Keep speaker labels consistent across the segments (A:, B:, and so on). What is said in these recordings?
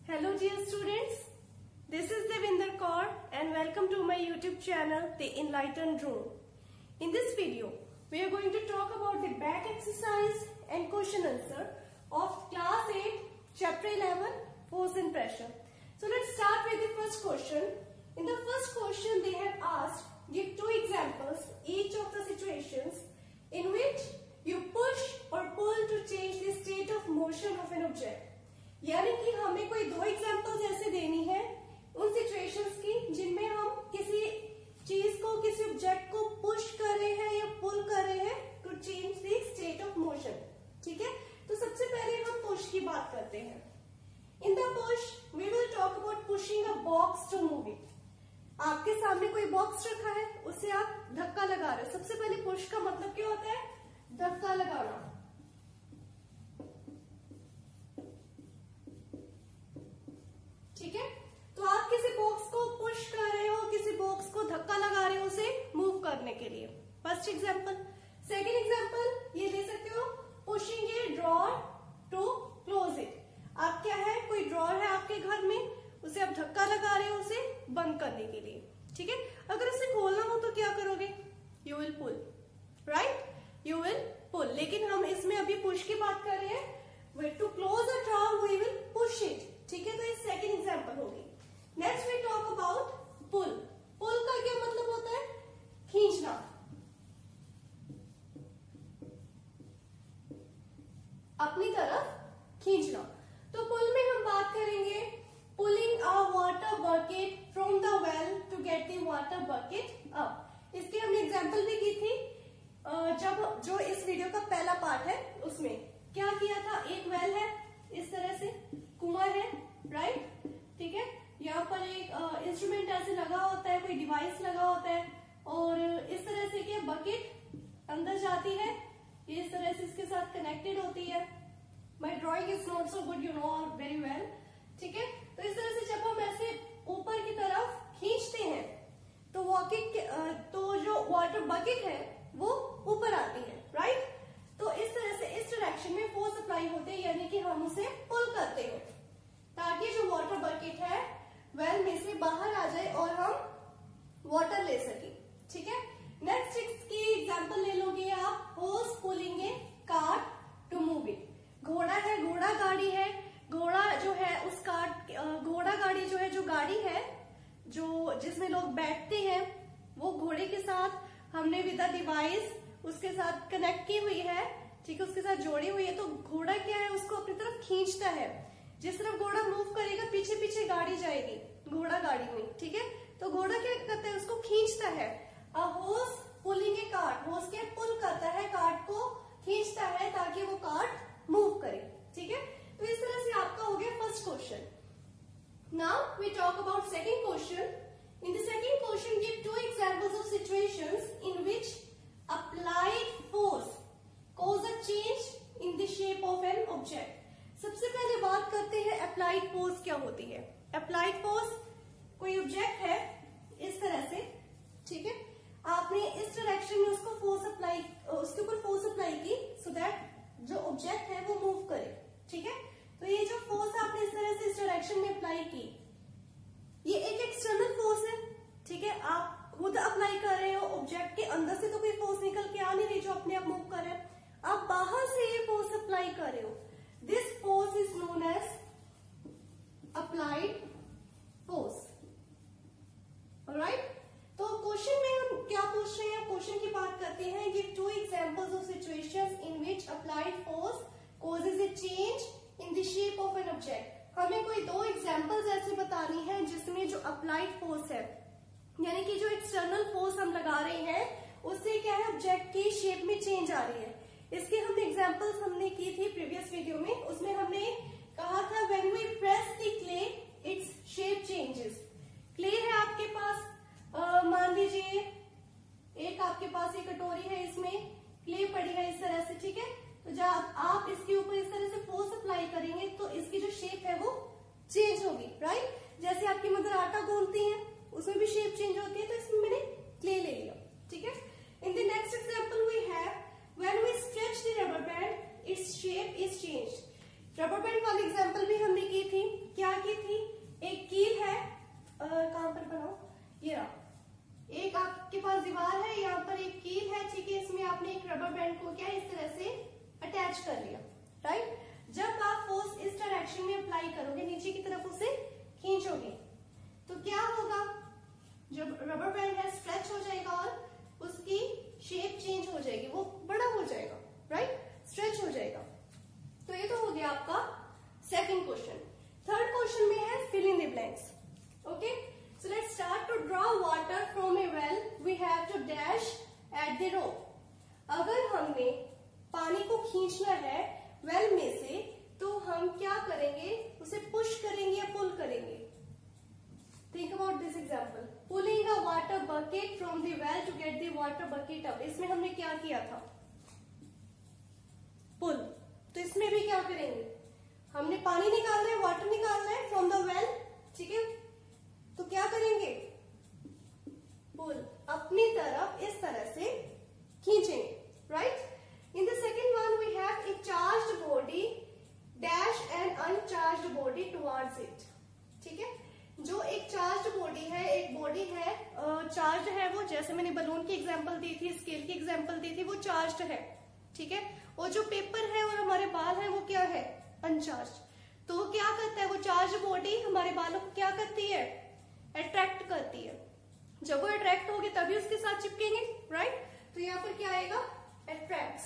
A: Hello dear students, this is Devinder Kaur and welcome to my YouTube channel The Enlightened Room. In this video, we are going to talk about the back exercise and question answer of class 8, chapter 11, Force and Pressure. So let's start with the first question. In the first question they have asked, give two examples each of the situations in which you push or pull to change the state of motion of an object. यानी कि हमें कोई दो examples ऐसे देनी है उन situations की जिनमें हम किसी चीज को, किसी ऑब्जेक्ट को पुश कर रहे हैं या पुल कर रहे हैं to change the state of motion. ठीक है, तो सबसे पहले हम पुश की बात करते हैं. In the push we will talk about pushing a box to move it. आपके सामने कोई बॉक्स रखा है, उसे आप धक्का लगा रहे हो. सबसे पहले पुश का मतलब क्या होता है? धक्का लगाना. ठीक है, तो आप किसी बॉक्स को पुश कर रहे हो, किसी बॉक्स को धक्का लगा रहे हो उसे मूव करने के लिए. First example. सेकंड एग्जांपल ये ले सकते हो, pushing a drawer to close it. आप क्या है, कोई ड्रॉर है आपके घर में, उसे आप धक्का लगा रहे हो उसे बंद करने के लिए. ठीक है, अगर उसे खोलना हो तो क्या करोगे? You will pull, right? You will pull. लेकिन हम इसमें अभी पुश की बात कर रहे हैं. To close a drawer we will push it. ठीक है, तो ये सेकंड एग्जांपल होगी. Next we talk about pull. Pull का क्या मतलब होता है? खींचना. अपनी तरफ खींचना. तो पुल में हम बात करेंगे pulling a water bucket from the well to get the water bucket up. इसकी हमने एग्जांपल भी की थी जब जो इस वीडियो का पहला पार्ट है उसमें क्या किया था. एक वेल है, इस तरह से कुआं है, राइट? ठीक है, यहाँ पर एक इंस्ट्रूमेंट ऐसे लगा होता है, कोई डिवाइस लगा होता है और इस तरह से क्या बकेट अंदर जाती है, ये इस तरह से इसके साथ कनेक्टेड होती है. My drawing is not so good, you know very well. ठीक है, तो इस तरह से जब हम ऐसे ऊपर की तरफ खींचते हैं तो जो वाटर बकेट है वो ऊपर आती है, राइट? तो इस तरह से इस डायरेक्शन में फोर्स अप्लाई होते हैं, यानी कि हम उसे पुल करते हैं ताकि जो वाटर बकेट है वेल में से बाहर आ जाए और हम वाटर ले सके. ठीक है, नेक्स्ट इसकी एग्जांपल ले लोगे आप. Horse pulling a cart to move it. घोड़ा है, घोड़ा गाड़ी है. घोड़ा जो है उस कार्ट, घोड़ा गाड़ी जो है, जो गाड़ी है जो जिसमें लोग बैठते हैं, वो घोड़े के साथ हमने विद द डिवाइस उसके साथ कनेक्ट की हुई है. ठीक है, उसके साथ जोड़ी हुई है. तो घोड़ा क्या है, उसको अपनी तरफ खींचता है. जिस तरफ घोड़ा मूव करेगा पीछे पीछे गाड़ी जाएगी घोड़ा गाड़ी में. ठीक है, तो घोड़ा क्या करता है, उसको खींचता है. A horse pulling a cart. Horse क्या पुल करता है, कार्ट को खींचता है ताकि वो कार्ट मूव करे. ठीक है, तो इस तरह से आपका हो गया first question. Now we talk about second question. In the second question give two examples of situations in which applied force cause a change in the shape of an object. सबसे पहले बात करते हैं अप्लाइड फोर्स क्या होती है. Applied force, कोई object है इस तरह से, ठीक है, आपने इस डायरेक्शन में उसको फोर्स अप्लाई, उसके ऊपर फोर्स अप्लाई की सो दैट जो ऑब्जेक्ट है वो मूव करे. ठीक है, तो ये जो फोर्स आपने इस तरह से इस डायरेक्शन में अप्लाई की, ये एक एक्सटर्नल फोर्स है. ठीक है, आप खुद अप्लाई कर रहे हो, ऑब्जेक्ट के अंदर से तो कोई फोर्स निकल के आ नहीं रही जो अपने आप मूव कर रहे हैं, आप बाहर से ये फोर्स अप्लाई कर रहे हो. This force is known as applied force. Alright, तो क्वेश्चन में हम क्या पूछ रहे हैं, क्वेश्चन की बात करते हैं. Give two examples of situations in which applied force causes a change in the shape of an object. हमें कोई दो एग्जांपल्स ऐसे बतानी है जिसमें जो अप्लाइड फोर्स है, यानी कि जो एक्सटर्नल फोर्स हम लगा रहे हैं उससे क्या है, ऑब्जेक्ट की शेप में चेंज आ रही है. इसकी हमने एग्जांपल्स हमने की थी प्रीवियस वीडियो में. उसमें हमने कहा था when we press the clay its shape changes. Clay है आपके पास, मान लीजिए एक आपके पास एक कटोरी है, इसमें क्ले पड़ी है इस तरह से. ठीक है, तो जब आप इसके ऊपर इस तरह से फोर्स अप्लाई करेंगे तो इसकी जो शेप है वो चेंज होगी, राइट? जैसे आपकी मदर आटा गूंथती है उसमें भी शेप चेंज होती है, तो इसमें मैंने क्ले ले लिया. ठीक है, in the next example we have when we stretch the rubber band its shape is changed. की थी, एक कील है, कहां पर बनाओ, ये रहा, एक आपके पास दीवार है, यहाँ पर एक कील है, ठीक है, इसमें आपने एक रबर बैंड को क्या इस तरह से अटैच कर लिया, राइट। जब आप फोर्स इस डायरेक्शन में अप्लाई करोगे, नीचे की तरफ उसे खींचोगे, तो क्या होगा, जब रबर बैंड है स्ट्रेच हो जाएगा और उसकी शेप चेंज हो जाएगी, वो बड़ा हो जाएगा, राइट, स्ट्रेच हो जाएगा। तो ये तो हो गया आपका सेकंड क्वेश्चन। थर्ड क्वेश्चन में है fill in the blanks. Okay, so let's start to draw water from a well, we have to dash at the rope. अगर हमने पानी को खींचना है वेल में से, तो हम क्या करेंगे, उसे पुश करेंगे या पुल करेंगे। Think about this example, pulling a water bucket from the well to get the water bucket up. इसमें हमने क्या किया था, पुल। तो इसमें भी क्या करेंगे, हमने पानी निकालना है, वाटर निकालना है फ्रॉम द वेल, ठीक है, तो क्या करेंगे, पुल, अपनी तरफ इस तरह से खींचेंगे, right. In the second one we have a charged body dash an uncharged body towards it, ठीक है। जो एक चार्ज्ड बॉडी है, एक बॉडी है चार्ज्ड है, वो जैसे मैंने बलून की एग्जांपल दी थी, स्केल की एग्जांपल दी थी, वो चार्ज्ड है, ठीक है। और जो पेपर है और हमारे बाल है वो क्या है, अनचार्ज्ड। तो वो क्या करता है, वो चार्ज्ड बॉडी हमारे बालों को क्या करती है, अट्रैक्ट करती है। जब वो अट्रैक्ट होगी तभी उसके साथ चिपकेंगे, राइट। तो यहाँ पर क्या आएगा, attracts.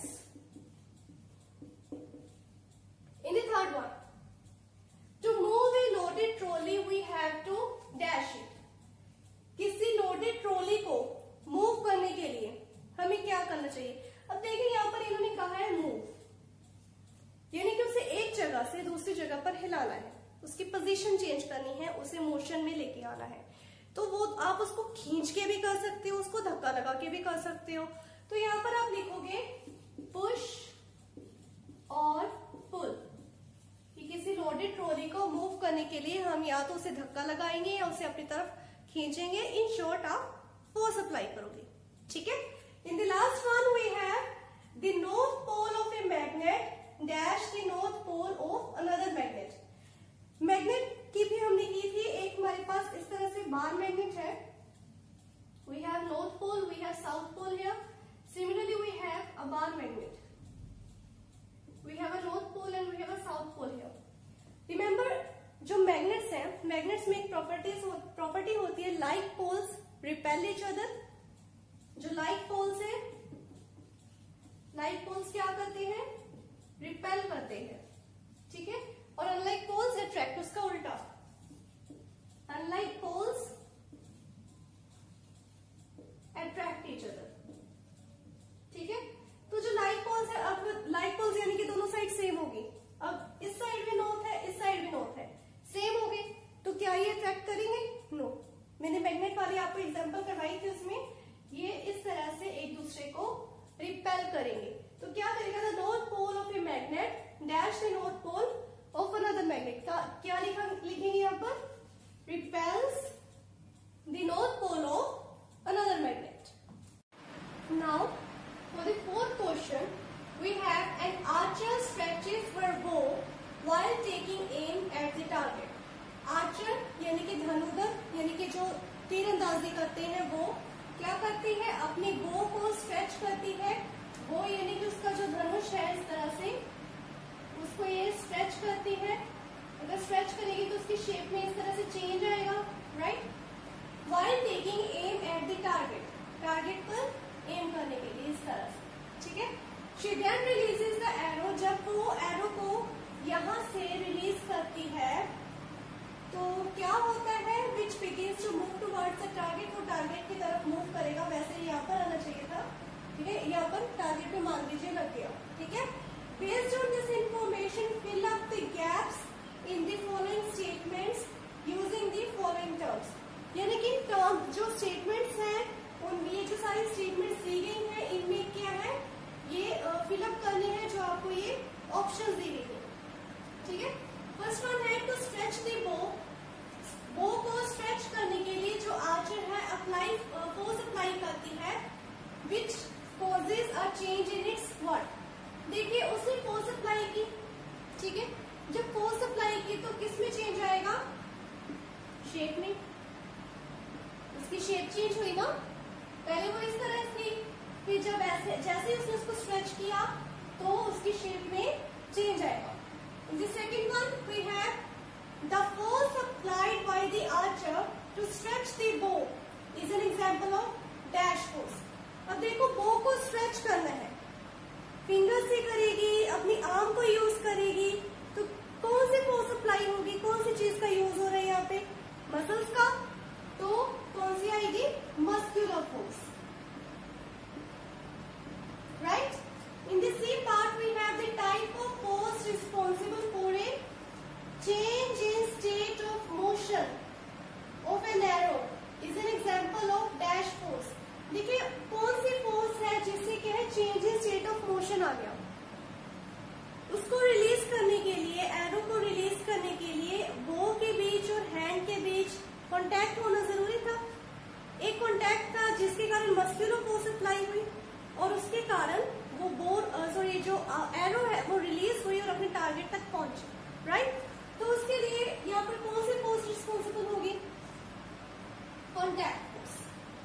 A: In the third one, to move a loaded trolley we have to dash it. किसी loaded trolley को move करने के लिए हमें क्या करना चाहिए। अब देखिए यहाँ पर इन्होंने कहा है move, यानी कि उसे एक जगह से दूसरी जगह पर हिलाना है, उसकी पोजीशन चेंज करनी है, उसे मोशन में लेके आना है। तो वो आप उसको खींच के भी कर सकते हो, उसको धक्का लगा के भी कर सकते हो। तो यहाँ पर आप लिखोगे पुश और पुल, कि किसी लोडेड ट्रॉली को मूव करने के लिए हम या तो उसे धक्का लगाएंगे या उसे अपनी तरफ खींचेंगे। इन शॉर्ट आप फोर्स अप्लाई करोगे, ठीक है। In the last one we have the north pole of a magnet dash the north pole of another magnet. Magnet की भी हमने की थी, एक हमारे पास इस तरह से बार मैग्नेट है, we have north pole, we have south pole here. Similarly, we have a bar magnet. We have a north pole and we have a south pole here. Remember, जो magnets हैं, magnets में एक property होती है, like poles repel each other. जो like poles हैं, like poles क्या करते हैं, repel करते हैं, ठीक है। और unlike poles attract, उसका उल्टा, unlike poles attract each other, ठीक है। तो जो लाइक पोल्स है, अब लाइक पोल्स यानी कि दोनों साइड सेम होगी। अब इस साइड भी नॉर्थ है, इस साइड भी नॉर्थ है, सेम हो गए, तो क्या ये अट्रैक्ट करेंगे, नो। मैंने मैग्नेट वाली आपको एग्जांपल करवाई थी, उसमें ये इस तरह से एक दूसरे को रिपेल करेंगे। तो क्या करेगा, the north pole of a magnet dash the north pole of another magnet. क्या लिखेंगे यहाँ पर, repels the north pole of another magnet. Now for the fourth question, we have an archer stretches her bow while taking aim at the target. Archer यानी कि धनुधर, यानी कि जो तीरंदाजी करते हैं, वो क्या करती है, अपनी बो को स्ट्रेच करती है। बो यानी कि उसका जो धनुष है, इस तरह से उसको ये स्ट्रेच करती है। अगर स्ट्रेच करेगी तो उसकी शेप में इस तरह से चेंज आएगा, right. while taking aim at the target, target पर एम करने के लिए इस तरह से, ठीक है। She then releases the arrow, जब वो एरो को यहाँ से रिलीज करती है तो क्या होता है, which begins to move towards the target, वो टारगेट की तरफ मूव करेगा। वैसे यहाँ पर आना चाहिए था, ठीक है, यहाँ पर टारगेट पे मान लीजिए लग गया, ठीक है। Based on this information, fill up the gaps in the following statements using the following terms. यानी कि टर्म जो स्टेटमेंट्स हैं, उन ये जो सारी स्टेटमेंट्स दी गई हैं, इनमें क्या है, ये फिलअप करनी है जो आपको ये ऑप्शंस दी गई है, ठीक है। फर्स्ट वन है to stretch the bow. Bow को स्ट्रेच करने के लिए जो आर्चर है अप्लाई फोर्स अप्लाई करती है, which causes a change in its what. देखिए उसने फोर्स अप्लाई की, ठीक है, जब फोर्स अप्लाई की तो किस में चेंज आएगा? शेप में। उसकी शेप चेंज हुई ना, पहले वो इस तरह थी, फिर जब ऐसे जैसे उसने उसको स्ट्रेच किया तो उसकी शेप में चेंज आएगा। The second one we have the force applied by the archer to stretch the bow is an example of dash force। अब देखो बो को स्ट्रेच करना है, फिंगर से करेगी, अपनी आर्म को यूज करेगी, तो कौन सी फोर्स अप्लाई होगी, कौन सी चीज का यूज हो रहा है यहाँ पे? मसल्स का, तो कौन सी आएगी? Muscular force, right. In the C part we have the type of force responsible for a change in state of motion of an arrow is an example of dash force। देखिए कौन सी force है जिससे क्या है change in state of motion आ गया, उसको रिलीज करने के लिए, एरो को रिलीज करने के लिए बो के बीच और हैंड के बीच कांटेक्ट होना जरूरी था। एक कांटेक्ट था जिसके कारण मस्कुलर फोर्स अप्लाई हुई और उसके कारण वो बोर सॉरी जो एरो है वो रिलीज हुई और अपने टारगेट तक पहुंची, राइट। तो उसके लिए यहाँ पर कौन सी फोर्स रिस्पॉन्सिबल होगी? Contact force,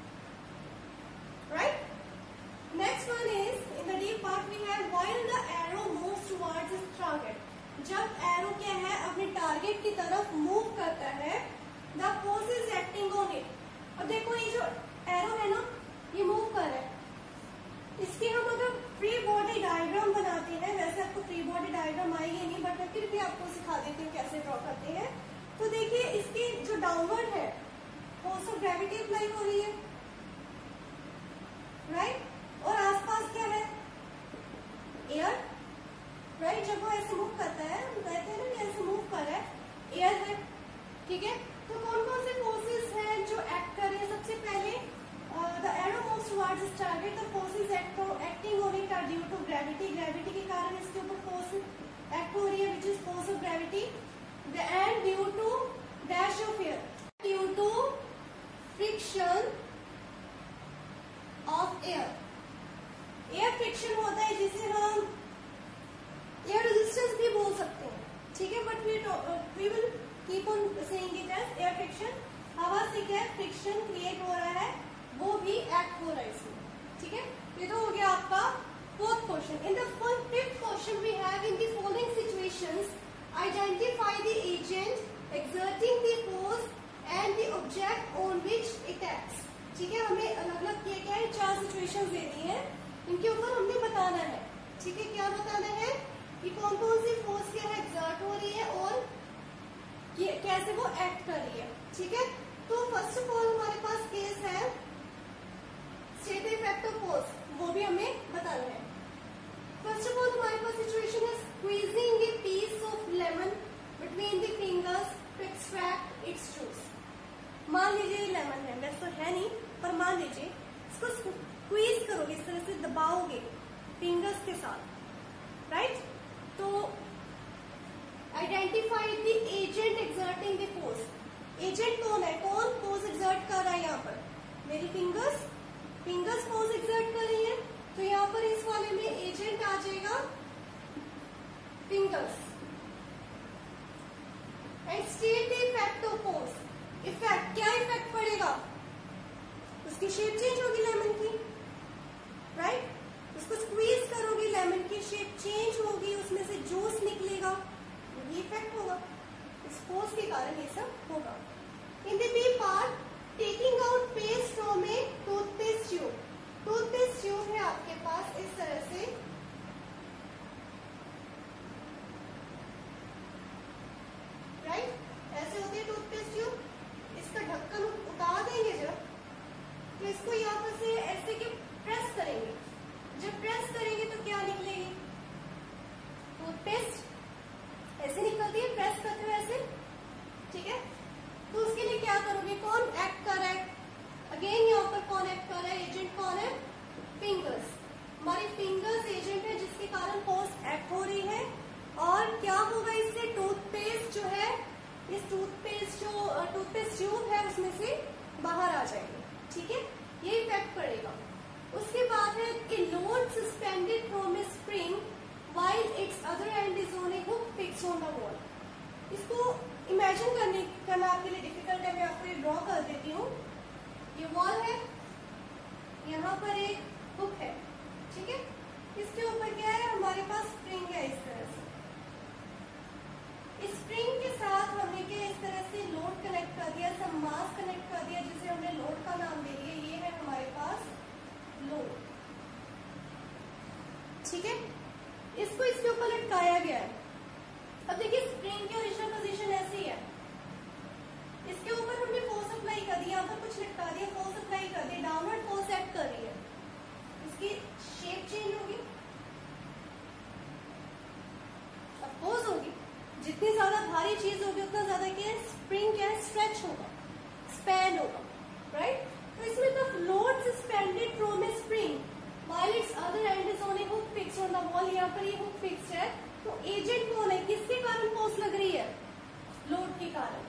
A: right. Next one is in the D part we have while the arrow moves towards its target. जब एरो क्या है अपने टारगेट की तरफ मूव करता है, the force is acting on it. अब देखो ये जो एरो है ना, ये मूव कर रहा है, इसकी हम अगर फ्री बॉडी डायग्राम बनाते हैं, वैसे आपको फ्री बॉडी डायग्राम आएगी नहीं, बट मैं फिर भी आपको सिखा देती हूँ कैसे ड्रॉ करते हैं। तो देखिए इसकी जो डाउनवर्ड है फोर्स ऑफ ग्रेविटी अप्लाई हो रही है, राइट, और आसपास क्या है? Air, right. जब वो ऐसे मूव करता है तो कहते हैं ना कि ऐसे मूव कर रहा है, एयर है, ठीक है। तो कौन कौन से फोर्सेस हैं जो एक्ट कर रहे हैं? सबसे पहले the arrow moves towards its target, the forces acting on it are due to gravity। Gravity के कारण इसके ऊपर फोर्स एक्ट हो रही है, which is force of gravity, and due to dash of air, due to friction of air। Air friction होता है जिसे हम एयर रेजिस्टेंस भी बोल सकते हैं, ठीक है, but we will keep on saying it as air friction. हवा से क्या फ्रिक्शन क्रिएट हो रहा है, वो भी एक्ट हो रहा है इसमें, ठीक है। ये तो हो गया आपका fourth question. In the fifth question we have in the following situations identify the agent exerting the force and the object on which it acts. ठीक है, हमें अलग अलग किया गया है, 4 सिचुएशंस दे दी है, इनके ऊपर हमने बताना है, ठीक है। क्या बताना है कि कौन कौन सी फोर्स क्या है एक्सर्ट हो रही है और कैसे वो एक्ट कर रही है, ठीक है। तो फर्स्ट ऑफ ऑल हमारे पास केस है स्टेट इफेक्ट ऑफ फोर्स, वो भी हमें बताना है। फर्स्ट ऑफ ऑल हमारे पास सिचुएशन है squeezing a piece of lemon between the fingers to extract its juice. मान लीजिए लेमन है, वैसे तो है नहीं, पर मान लीजिए इसको स्क्वीज करोगे, इस तरह से दबाओगे फिंगर्स के साथ, राइट। तो identify the agent exerting the force. Agent कौन है, कौन फोर्स एक्सर्ट कर रहा है? यहाँ पर मेरी फिंगर्स फोर्स एक्सर्ट कर रही है, तो यहाँ पर इस वाले में एजेंट आ जाएगा fingers. And state the effect of force. Effect, क्या इफेक्ट पड़ेगा? उसकी शेप चेंज होगी लेमन की, राइट। उसको स्क्वीज करोगे, लेमन की शेप चेंज होगी, उसमें से जूस निकलेगा, ये इफेक्ट होगा, इस फोर्स के कारण ये सब होगा। In the B part, taking out paste from a toothpaste tube. Toothpaste tube है आपके पास इस तरह से, राइट, ऐसे होती है टूथपेस्ट ट्यूब। इसका ढक्कन उतार देंगे जब, तो इसको यहाँ पर से ऐसे के प्रेस करेंगे, जब प्रेस करेंगे तो क्या निकलेगी? टूथपेस्ट ऐसे निकलती है, प्रेस करते हुए ऐसे, ठीक है। तो उसके लिए क्या करोगे? कौन एक्ट कर रहा है? अगेन यहाँ पर कौन एक्ट कर रहा है? एजेंट कौन है? फिंगर्स। हमारी फिंगर्स एजेंट है जिसके कारण फोर्स एक्ट हो रही है। और क्या होगा इससे? टूथपेस्ट जो है, इस टूथपेस्ट ट्यूब है उसमें से बाहर आ जाएगी, ठीक है, ये इफेक्ट पड़ेगा। उसके बाद है कि load suspended from a spring while its other end is on a hook fixed fixed on the wall. इसको इमेजिन करना आपके लिए डिफिकल्ट है, मैं आपको ये ड्रॉ कर देती हूँ। ये वॉल है, यहाँ पर एक हुक है, ठीक है। इसके ऊपर क्या है, हमारे पास स्प्रिंग है इस तरह से। इस स्प्रिंग के साथ हमने क्या इस तरह से लोड कनेक्ट कर दिया, सब मास कनेक्ट कर दिया, जिसे हमने लोड का नाम दे दिया। ये है हमारे पास लोड, ठीक है। इसको इसके ऊपर लटकाया गया है। अब देखिए स्प्रिंग की ओरिजिनल पोजीशन ऐसी है, इसके ऊपर हमने फोर्स अप्लाई कर दिया, यहाँ पर कुछ लटका दिया, फोर्स अप्लाई कर दिया, डाउनवर्ड फोर्स एक्ट कर रही है। इसकी शेप चेंज होगी, अफकोर्स होगी। जितनी ज्यादा भारी चीज होगी उतना ज्यादा क्या है, स्प्रिंग क्या है, स्ट्रेच होगा, स्पैन होगा, राइट। तो इसमें the load suspended from a spring while its other end is on a hook fixed on the wall. यहाँ पर ये हुक फिक्स्ड है, तो एजेंट कौन है, किसके कारण फोर्स लग रही है, लोड के कारण।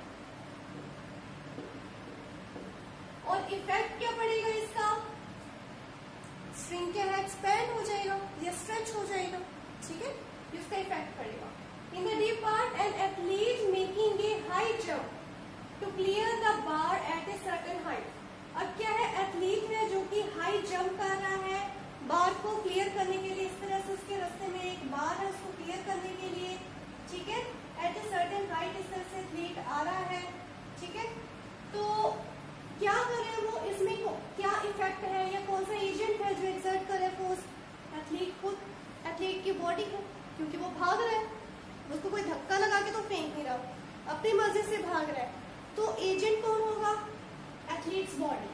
A: और इफेक्ट क्या पड़ेगा इसका, स्ट्रिंग क्या है, एक्सपैंड हो जाएगा या स्ट्रेच हो जाएगा, ठीक है, इसका इफेक्ट पड़ेगा। In the deep part an athlete making a high jump to clear the bar at a certain height. अब क्या है, एथलीट है जो कि हाई जंप कर रहा है, बार को क्लियर करने के लिए, इस तरह से उसके रास्ते में एक बार है, उसको क्लियर करने के लिए, ठीक है, एट ए सर्टेन हाइट इस तरह से एथलीट आ रहा है, ठीक है। तो क्या करे वो, इसमें क्या इफेक्ट है या कौन सा एजेंट है जो एक्सर्ट करे फोर्स, एथलीट खुद, एथलीट की बॉडी को, क्योंकि वो भाग रहा है, उसको कोई धक्का लगा के तो फेंक नहीं रहा, अपनी मर्जी से भाग रहा है। तो एजेंट कौन होगा, athlete's body.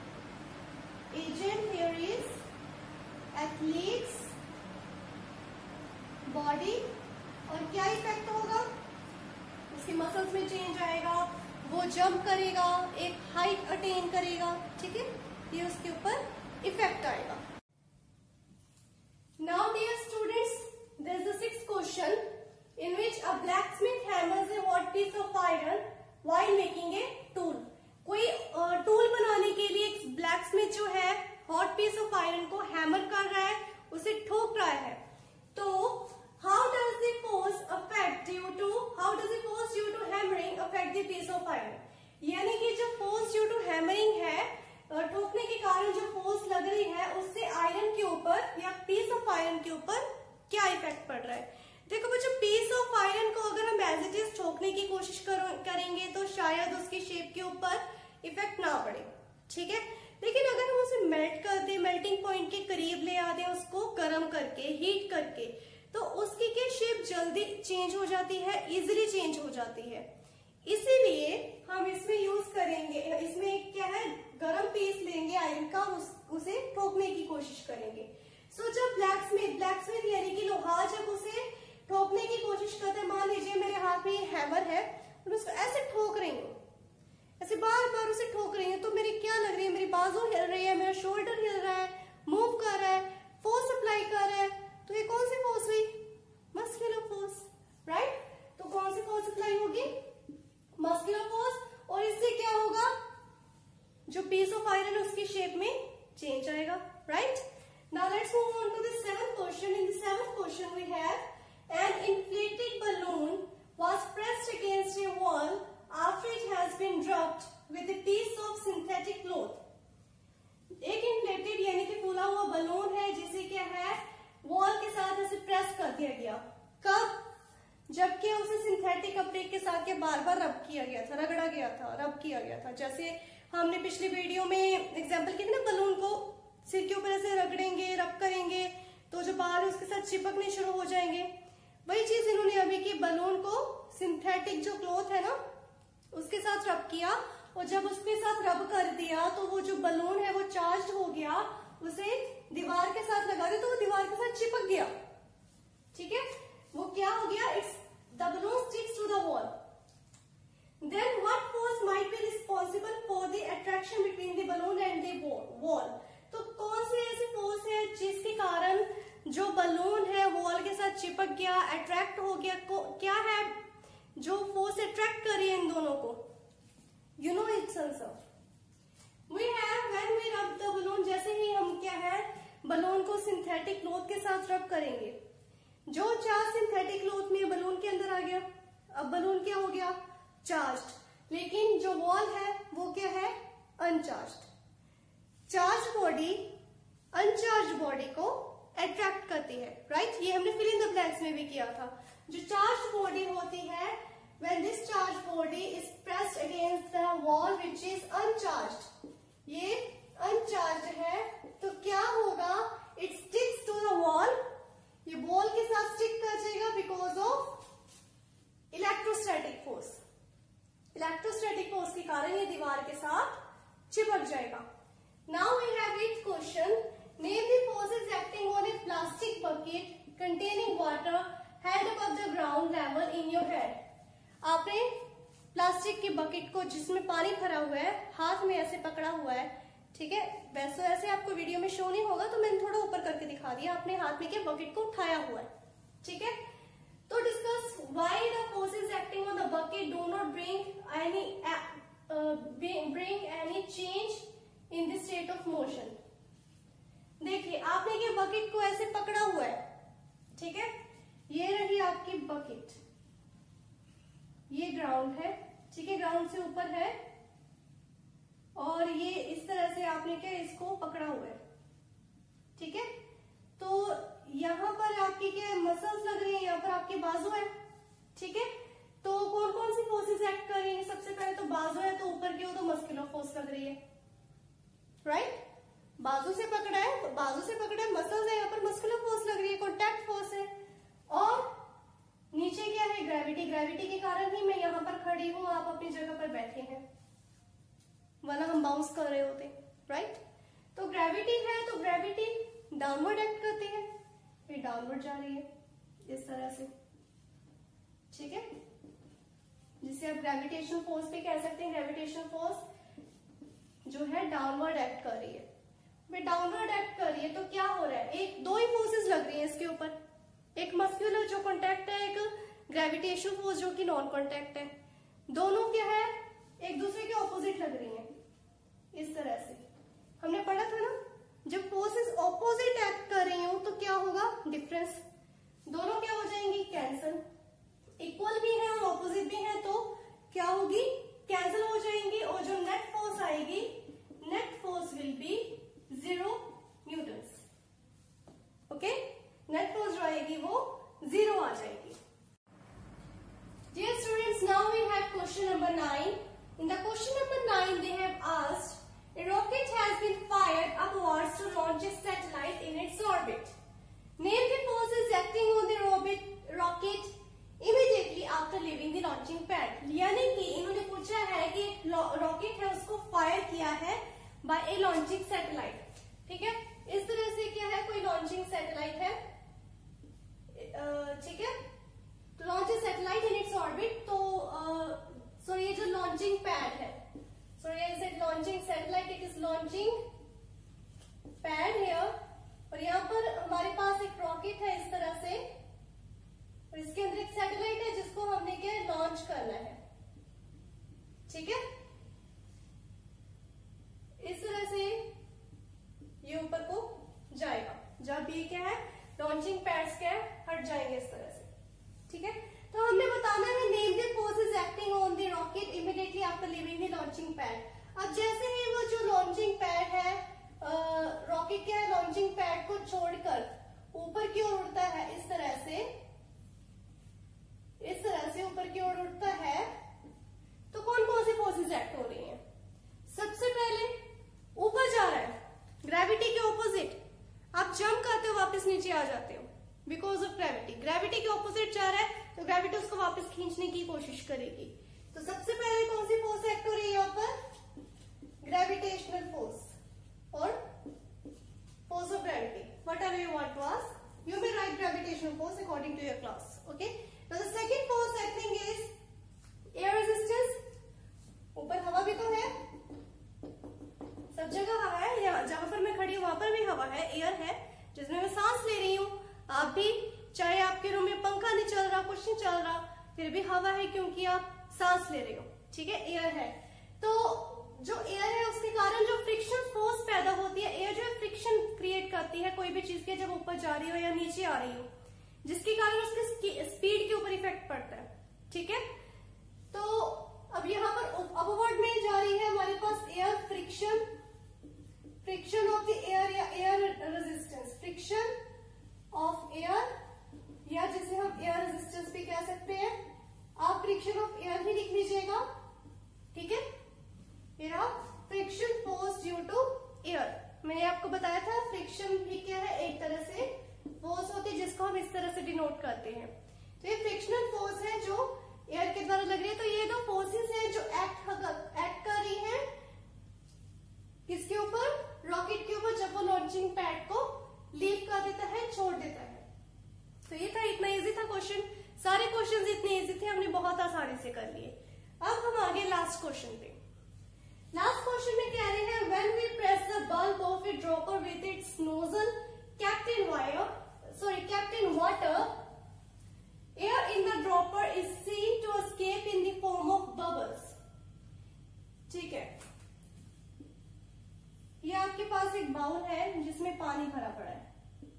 A: Agent here is athlete's body. और क्या इफेक्ट होगा, उसके मसल्स में चेंज आएगा, वो जंप करेगा, एक हाइट अटेन करेगा, ठीक है, ये उसके ऊपर इफेक्ट आएगा। Now dear students, there is the sixth question in which a blacksmith hammers a hot piece of iron while making a tool. कोई टूल बनाने के लिए एक ब्लैकस्मिथ जो है हॉट पीस ऑफ आयरन को हैमर कर रहा है, उसे ठोक रहा है। तो how does the force affect due to hammering affect the piece of iron? यानी कि जो फोर्स ड्यू टू हैमरिंग है, ठोकने के कारण जो फोर्स लग रही है, उससे आयरन के ऊपर या पीस ऑफ आयरन के ऊपर क्या इफेक्ट पड़ रहा है। देखो बच्चों, पीस ऑफ आयरन को अगर हम एज इट इज ठोकने की कोशिश करेंगे तो शायद उसकी शेप के ऊपर इफेक्ट ना पड़े, ठीक है। लेकिन अगर हम उसे मेल्ट कर दें, मेल्टिंग पॉइंट के करीब ले आते हैं, उसको गर्म करके, हीट करके, तो उसकी क्या शेप जल्दी चेंज हो जाती है, इजीली चेंज हो जाती है। इसीलिए हम इसमें यूज करेंगे, इसमें क्या है, गर्म पीस लेंगे आयरन का, उसे ठोकने की कोशिश करेंगे। सो जब ब्लैकस्मिथ यानी कि लोहार जब उसे ठोकने की कोशिश करते हैं, मान लीजिए मेरे हाथ में ये हैमर है और उसको ऐसे ठोक रही हूँ, ऐसे बार बार उसे ठोक रही है, तो मेरी क्या लग रही है, मेरी बाजू हिल रही है, मेरा शोल्डर हिल रहा है, मूव कर रहा है, फोर्स अप्लाई कर रहा है। तो ये कौन सी फोर्स हुई, मस्कुलर फोर्स, राइट। तो कौन सी फोर्स अप्लाई होगी, मस्कुलर फोर्स। और इससे क्या होगा, जो पीस ऑफ आयरन उसकी शेप में चेंज आएगा, right. Now let's move on to the seventh question. In the seventh question we have an inflated balloon was pressed against a wall after it has been dropped with a piece of synthetic cloth। एक inflated यानी कि फूला हुआ balloon है जिसे क्या है, wall के साथ ऐसे प्रेस कर दिया गया। कब, जबकि उसे सिंथेटिक कपड़े के साथ के बार बार रब किया गया था, रगड़ा गया था, रब किया गया था। जैसे हमने पिछली वीडियो में एग्जांपल किया ना, बलून को सिर के ऊपर ऐसे रगड़ेंगे, रब करेंगे तो जो बाल है उसके साथ चिपकने शुरू हो जाएंगे। वही चीज इन्होंने अभी की, बलून को सिंथेटिक जो क्लॉथ है ना उसके साथ रब किया, और जब उसके साथ रब कर दिया तो वो जो बलून है वो चार्ज हो गया, उसे दीवार के साथ लगा दिया तो वो दीवार के साथ चिपक गया, ठीक है, वो क्या हो गया, it's the balloon sticks to the wall. Then what force might be responsible for the attraction between the balloon and the wall. तो कौन सी ऐसी फोर्स है जिसके कारण जो बलून है वॉल के साथ चिपक गया, अट्रैक्ट हो गया, क्या है जो फोर्स अट्रैक्ट कर रही है इन दोनों को, you know its answer. We have when we rub the balloon, जैसे ही हम क्या है बलून को सिंथेटिक क्लॉथ के साथ रब करेंगे जो चार्ज सिंथेटिक क्लॉथ में बलून के अंदर आ गया, अब बलून क्या हो गया, चार्ज्ड, लेकिन जो वॉल है वो क्या है, uncharged. Charge body uncharged body को अट्रैक्ट करती है, राइट। ये हमने फिल इन द ब्लैंक्स में भी किया था। जो चार्ज बॉडी होती है, when this charged body is pressed against the wall which is uncharged, ये अनचार्ज है, तो क्या होगा, it sticks to the wall, ये वॉल के साथ स्टिक कर जाएगा because of electrostatic force. Electrostatic force के कारण ये दीवार के साथ चिपक जाएगा। Now we have it question, name the forces acting on a plastic bucket containing water head above the ground level in your head. आपने प्लास्टिक की बकेट को जिसमें पानी भरा हुआ है हाथ में ऐसे पकड़ा हुआ है, ठीक है। वैसे ऐसे आपको वीडियो में शो नहीं होगा तो मैंने थोड़ा ऊपर करके दिखा दिया। आपने हाथ में क्या बकेट को उठाया हुआ है, ठीक है। तो discuss why the forces acting on the bucket do not bring any change in the state of motion. देखिए आपने क्या बकेट को ऐसे पकड़ा हुआ है, ठीक है। ये रही आपकी बकेट, ये ग्राउंड है, ठीक है, ग्राउंड से ऊपर है, और ये इस तरह से आपने क्या इसको पकड़ा हुआ है, ठीक है। तो यहाँ पर आपकी क्या मसल्स लग रही है, यहाँ पर आपके बाजू है, ठीक है। तो कौन कौन सी फोर्सेस एक्ट कर रही है, सबसे पहले तो बाजू है, तो ऊपर की हो तो मस्कुलर फोर्स लग रही है, राइट। बाजू से पकड़ा है तो बाजू से पकड़ा है, मसल्स है, यहाँ पर मस्कुलर फोर्स लग रही है, कॉन्टैक्ट फोर्स है। और नीचे क्या है, ग्रेविटी। ग्रेविटी के कारण ही मैं यहाँ पर खड़ी हूं, आप अपनी जगह पर बैठे हैं, वरना हम बाउंस कर रहे होते, राइट। तो ग्रेविटी है, तो ग्रेविटी डाउनवर्ड एक्ट करती है, ये डाउनवर्ड जा रही है इस तरह से, ठीक है, जिसे आप ग्रेविटेशनल फोर्स भी कह सकते हैं। ग्रेविटेशनल फोर्स जो है डाउनवर्ड एक्ट कर रही है, वे डाउनवर्ड एक्ट कर रही है। तो क्या हो रहा है, एक दो ही फोर्सेस लग रही है इसके ऊपर, एक मस्कुलर जो कॉन्टैक्ट है, एक ग्रेविटेशनल फोर्स जो कि नॉन कॉन्टैक्ट है। दोनों क्या है, एक दूसरे के ऑपोजिट लग रही हैं, इस तरह से हमने पढ़ा था ना। जब फोर्सेस ऑपोजिट एक्ट कर रही हूं तो क्या होगा, डिफरेंस, दोनों क्या हो जाएंगी, कैंसल। इक्वल भी है और ऑपोजिट भी है तो क्या होगी, कैंसल हो जाएंगी, और जो नेट फोर्स आएगी, net force will be 0 newtons, okay. Net force जो आएगी वो 0 आ जाएगी। Dear students, now we have question number 9. In the question number 9, they have asked, a rocket has been fired upwards to launch a satellite in its orbit. Name the forces acting on the rocket immediately after leaving the launching pad. यानी कि इन्होंने पूछा है कि rocket है उसको fire किया है by a launching satellite, ठीक है। इस तरह से क्या है, कोई लॉन्चिंग सैटेलाइट है, ठीक है, तो launch satellite in its orbit. तो सो ये जो लॉन्चिंग पैड है, सो ये is it launching satellite, it is launching pad here, और यहाँ पर हमारे पास एक रॉकेट है इस तरह से, और इसके अंदर एक सैटेलाइट है जिसको हमने क्या लॉन्च करना है, ठीक है। इस तरह से ये ऊपर को जाएगा, जब ये क्या है लॉन्चिंग पैड्स क्या है हट जाएंगे इस तरह से, ठीक है। तो हमने बताना है name the forces acting on the rocket immediately after leaving the launching pad. अब जैसे ही वो जो लॉन्चिंग पैड है, रॉकेट क्या है लॉन्चिंग पैड को छोड़कर ऊपर की ओर उड़ता है, इस तरह से ऊपर की ओर उड़ता है, तो कौन कौन सी फोर्सेस एक्ट हो रही हैं। सबसे पहले ऊपर जा रहा है, ग्रेविटी के ऑपोजिट, आप जंप करते हो वापस नीचे आ जाते हो बिकॉज ऑफ ग्रेविटी। ग्रेविटी के ऑपोजिट जा रहा है तो ग्रेविटी उसको वापस खींचने की कोशिश करेगी। तो सबसे पहले कौन सी फोर्स एक्ट हो रही है यहाँ पर, ग्रेविटेशनल फोर्स और force of gravity, whatever you want to ask, you may write gravitational force according to your class, okay. Now the second force acting is air resistance, ऊपर हवा भी तो है, सब जगह हवा है, यहाँ जहां पर मैं खड़ी हूँ वहां पर भी हवा है, एयर है जिसमें मैं सांस ले रही हूँ। आप भी, चाहे आपके रूम में पंखा नहीं चल रहा, कुछ नहीं चल रहा, फिर भी हवा है क्योंकि आप सांस ले रहे हो, ठीक है, एयर है। तो जो एयर है उसके कारण जो फ्रिक्शन फोर्स पैदा होती है, एयर जो है फ्रिक्शन क्रिएट करती है कोई भी चीज के जब ऊपर जा रही हो या नीचे आ रही हो। जिसके कारण उसके स्पीड के ऊपर इफेक्ट पड़ता है। ठीक है, तो अब यहाँ पर अपवर्ड में जा रही है हमारे पास air friction, friction of the air या air resistance, friction of air, या जिसे हम एयर रेजिस्टेंस भी कह सकते हैं। आप फ्रिक्शन ऑफ एयर ही लिख लीजिएगा। ठीक है, मेरा friction force due to air, मैंने आपको बताया था फ्रिक्शन भी क्या है, एक तरह से फोर्स होती है जिसको हम इस तरह से डिनोट करते हैं। तो ये फ्रिक्शनल फोर्स है जो एयर के द्वारा लग रही है। तो ये दो फोर्सेस है जो एक्ट कर रही है किसके ऊपर, रॉकेट के ऊपर, जब वो लॉन्चिंग पैड को लीव कर देता है, छोड़ देता है। तो ये था, इतना इजी था क्वेश्चन, सारे क्वेश्चंस इतने इजी थे, हमने बहुत आसानी से कर लिए। अब हम आगे लास्ट क्वेश्चन पे। लास्ट क्वेश्चन में कह रहे हैं when we press the bulb of a dropper with its nozzle kept in water, air in the dropper is seen to escape in the form of bubbles। ठीक है, ये आपके पास एक बाउल है जिसमें पानी भरा पड़ा है।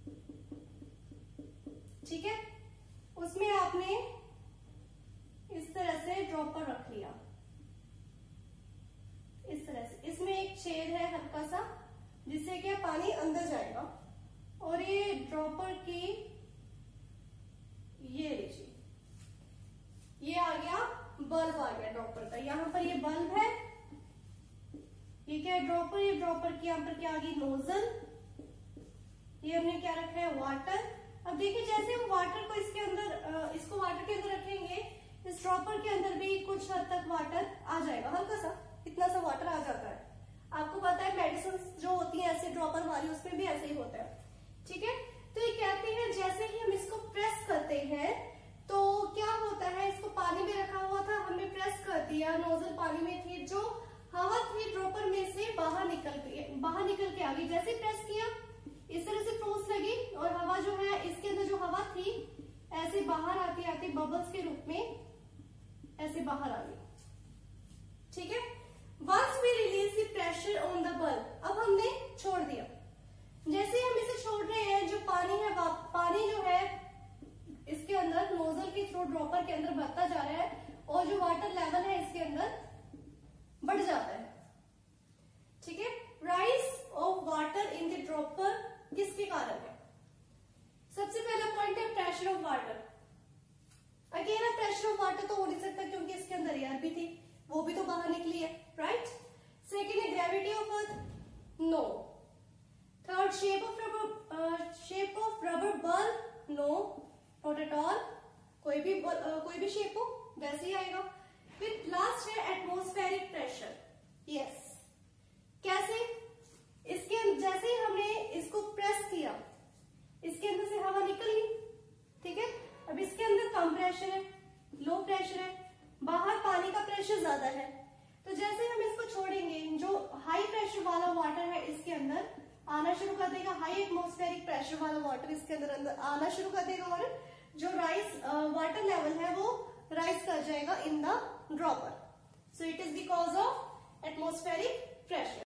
A: ठीक है, उसमें आपने इस तरह से ड्रॉपर रख लिया, इस तरह से, इसमें एक छेद है हल्का सा जिससे कि पानी अंदर जाएगा, और ये ड्रॉपर की, ये लीजिए, ये आ गया बल्ब, आ गया ड्रॉपर का। यहाँ पर ये बल्ब है, ये क्या है, ड्रॉपर, ये ड्रॉपर की यहाँ पर क्या आ गई, नोजल, ये हमने क्या रखा है, वाटर। अब देखिए जैसे हम वाटर को इसके अंदर, इसको वाटर के अंदर रखेंगे, इस ड्रॉपर के अंदर भी कुछ हद तक वाटर आ जाएगा, हल्का सा, इतना सा वाटर आ जाता है। आपको पता है मेडिसिन जो होती है ऐसे ड्रॉपर वाली, उसमें भी ऐसे ही होता है। ठीक है, तो ये कहते हैं जैसे ही हम इसको प्रेस करते हैं तो क्या होता है, इसको पानी में रखा हुआ था, हमने प्रेस कर दिया, नोजल पानी में थी, जो हवा थी ड्रॉपर में से बाहर निकल के आ गई। जैसे प्रेस किया इस तरह से फोर्स लगी, और हवा जो है, इसके अंदर जो हवा थी ऐसे बाहर आती आती बबल्स के रूप में ऐसे बाहर आ गई। ठीक है, once we release the pressure on the bulb, अब हमने छोड़ दिया, जैसे हम इसे छोड़ रहे हैं, जो पानी है, पानी जो है इसके अंदर नोजल के थ्रू ड्रॉपर के अंदर बढ़ता जा रहा है, और जो वाटर लेवल है इसके अंदर बढ़ जाता है। ठीक है, rise of water in the dropper किसके कारण है? सबसे पहला पॉइंट है प्रेशर ऑफ वाटर। अकेला प्रेशर ऑफ वाटर तो हो नहीं सकता क्योंकि इसके अंदर एयर भी थी, वो भी तो बाहर निकली है, राइट। सेकेंड है gravity of earth, no. Third shape of rubber bulb, no, not at all, कोई भी शेप हो वैसे ही आएगा। फिर लास्ट है एटमॉस्फेरिक प्रेशर, यस। कैसे? इसके जैसे ही हमने इसको प्रेस किया, इसके अंदर से हवा निकल गई। ठीक है, अब इसके अंदर कम प्रेशर है, लो प्रेशर है, बाहर पानी का प्रेशर ज्यादा है। तो जैसे हम इसको छोड़ेंगे, जो हाई प्रेशर वाला वाटर है इसके अंदर आना शुरू कर देगा, हाई एटमॉस्फेरिक प्रेशर वाला वाटर इसके अंदर आना शुरू कर देगा, और जो वाटर लेवल है वो राइज कर जाएगा in the dropper. So it is because of atmospheric pressure.